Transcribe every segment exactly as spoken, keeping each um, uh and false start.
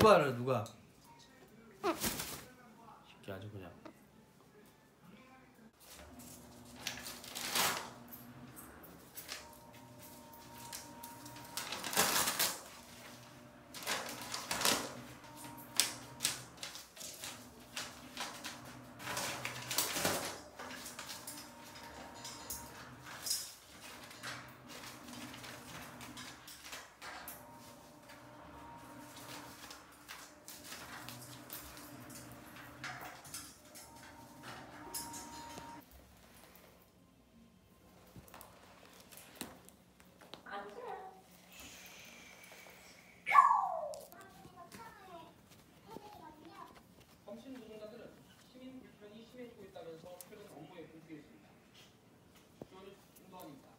누가 알아 누가? 쉽게 아주 그냥. 검신 노동자들은 시민 불편이 심해지고 있다면서 최근 업무에 분주했습니다. 주원은 김도환입니다.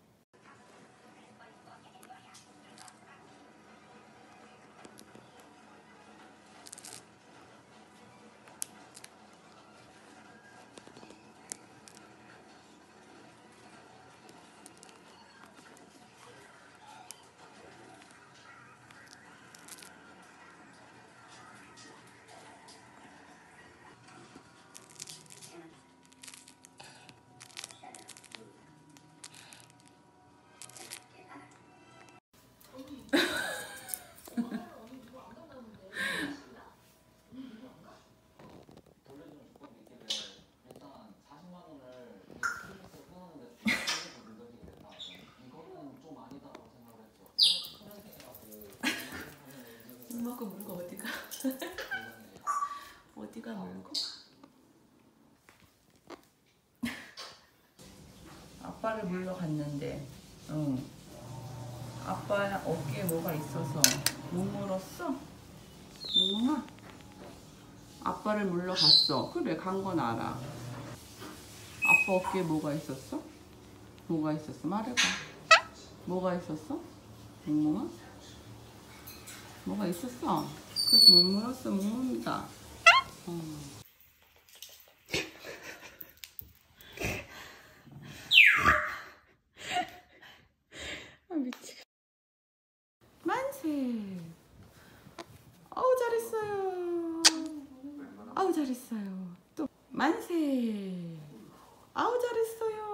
이만큼 물고 어디가? 어디가 물고? 아빠를 물러 갔는데, 응. 아빠 어깨에 뭐가 있어서 못 물었어? 뭉뭉아? 아빠를 물러 갔어. 그래, 간 건 알아. 아빠 어깨에 뭐가 있었어? 뭐가 있었어? 말해봐. 뭐가 있었어? 뭉뭉아? 뭐가 있었어? 그래서 못 물었어. 뭉뭉이다. 어. 아, 미치겠다. 만세. 아우 잘했어요. 아우 잘했어요. 또 만세. 아우 잘했어요.